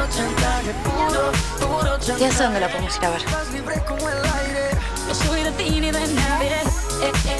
¿Ya sé dónde la podemos ir a ver? Yo soy de ti ni de nadie.